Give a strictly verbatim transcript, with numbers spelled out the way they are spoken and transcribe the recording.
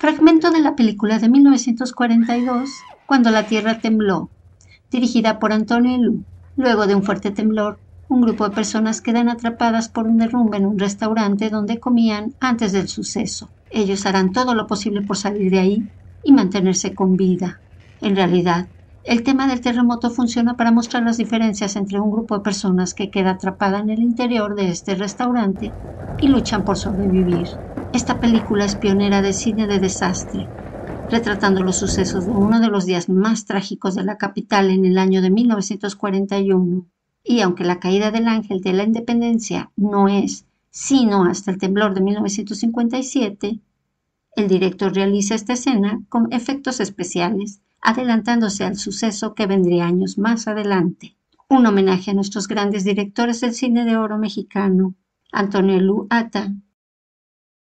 Fragmento de la película de mil novecientos cuarenta y dos, Cuando la Tierra tembló, dirigida por Antonio Elú. Luego de un fuerte temblor, un grupo de personas quedan atrapadas por un derrumbe en un restaurante donde comían antes del suceso. Ellos harán todo lo posible por salir de ahí y mantenerse con vida. En realidad, el tema del terremoto funciona para mostrar las diferencias entre un grupo de personas que queda atrapada en el interior de este restaurante y luchan por sobrevivir. Esta película es pionera de cine de desastre, retratando los sucesos de uno de los días más trágicos de la capital en el año de mil novecientos cuarenta y uno. Y aunque la caída del Ángel de la Independencia no es sino hasta el temblor de mil novecientos cincuenta y siete, el director realiza esta escena con efectos especiales, adelantándose al suceso que vendría años más adelante. Un homenaje a nuestros grandes directores del cine de oro mexicano, Antonio Elú Ata